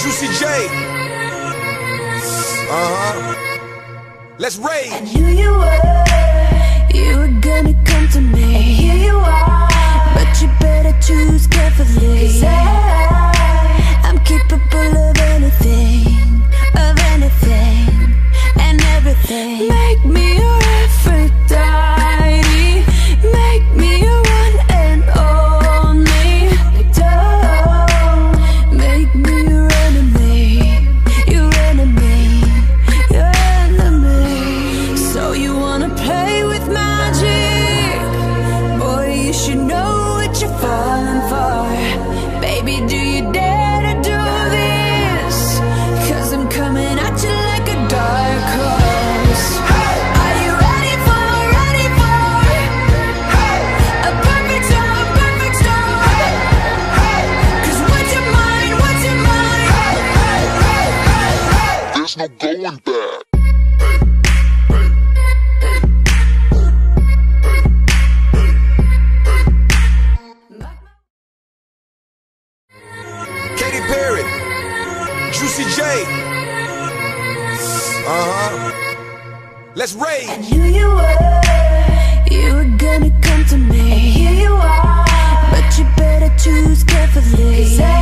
Juicy J. Let's rage. I knew you were gonna come to me. And here you are, but you better choose carefully. 'Cause I'm capable of anything, and everything. Make me your Aphrodite, make me your one and only. Don't make me your enemy, your enemy, your enemy. So you wanna play with magic? Boy, you should know what you're falling for. Baby, do you dare to do this? 'Cause I'm coming at you like a dark horse. Are you ready for a perfect storm, perfect storm? 'Cause what's your mind, There's no going back. Katy Perry, Juicy J. Let's rage. I knew you were gonna come to me. And here you are, but you better choose carefully. 'Cause